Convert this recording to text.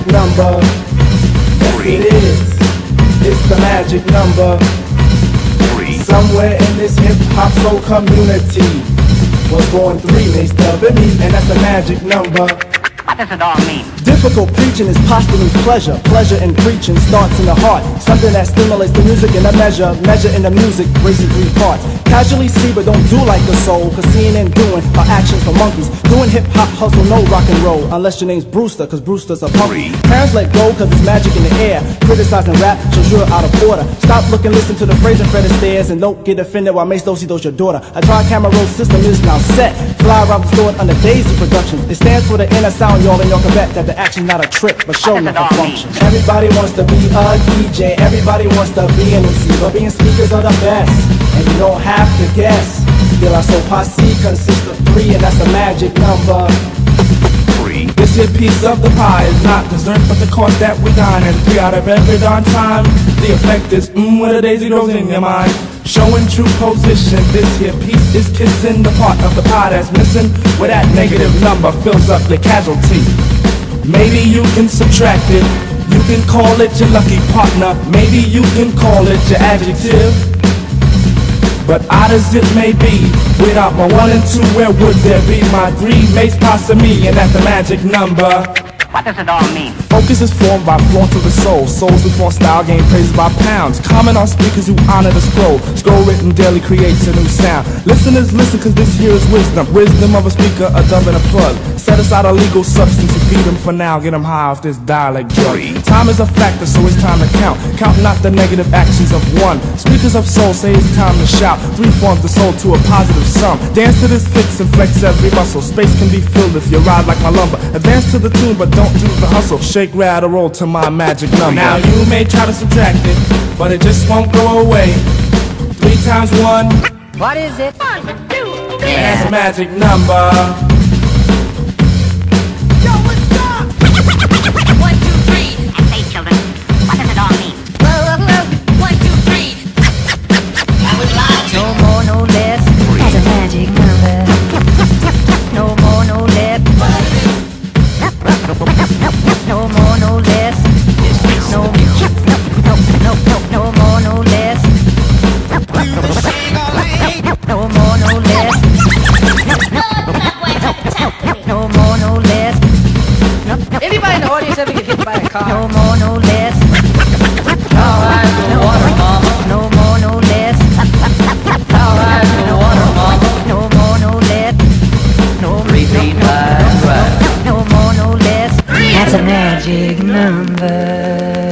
number. Yes, it is. It's the magic number. Somewhere in this hip-hop soul community was born three, they stub and me, and that's the magic number. What does it all mean? Difficult preaching is posthumous pleasure. Pleasure in preaching starts in the heart. Something that stimulates the music in a measure. Measure in the music, breaks in three parts. Casually see but don't do like the soul, cause seeing and doing are actions for monkeys. Doing hip-hop hustle, no rock and roll, unless your name's Brewster, cause Brewster's a punk. Parents let go cause it's magic in the air. Criticizing rap shows you're out of order. Stop looking, listen to the phrase and Fred Astaire, and don't get offended while Mace Dosey does your daughter. A tri-camera roll system is now set. Fly around the store under Daisy Productions. It stands for the inner sound, y'all, and y'all can bet that the action's not a trick, but show me the function. Everybody wants to be a DJ, everybody wants to be an MC, but being speakers are the best, and you don't have to guess. De La Soul Posse consists of three, and that's a magic number. This here piece of the pie is not dessert, but the course that we dine. And 3 out of every darn time, the effect is when a daisy grows in your mind. Showing true position, this here piece is kissing the part of the pie that's missing, where that negative number fills up your casualty. Maybe you can subtract it, you can call it your lucky partner, maybe you can call it your adjective. But odd as it may be, without my 1 and 2, where would there be my 3? Mace, Pasta, me, and that's the magic number. What does it all mean? Focus is formed by flaunt of the soul. Souls who form style gain praises by pounds. Comment on speakers who honor the scroll. Scroll written daily creates a new sound. Listeners listen cause this here is wisdom. Wisdom of a speaker, a dove and a plug. Set aside a legal substance to feed them for now. Get them high off this dialect drug. Time is a factor, so it's time to count. Count not the negative actions of one. Speakers of soul say it's time to shout. 3 forms the soul to a positive sum. Dance to this fix and flex every muscle. Space can be filled if you ride like my lumber. Advance to the tune but don't do the hustle. Shake, rattle, roll to my magic number. Now you may try to subtract it, but it just won't go away. 3 times 1. What is it? 1, 2, 3. That's a magic number. Yo, what's up? 1, 2, 3. I say, children, what does it all mean? 1, 2, 3. I would lie. No more, no less. That's a magic number. No more, no less. No more, no less. No more, no less. No more, no less. No more, no less. Anybody in the audience ever get hit by a car? No more, no less. Alright, the water, mama. No more, no less. Alright, the water, mama. No more, no less. No Repeat right. more, no less. That's a magic number.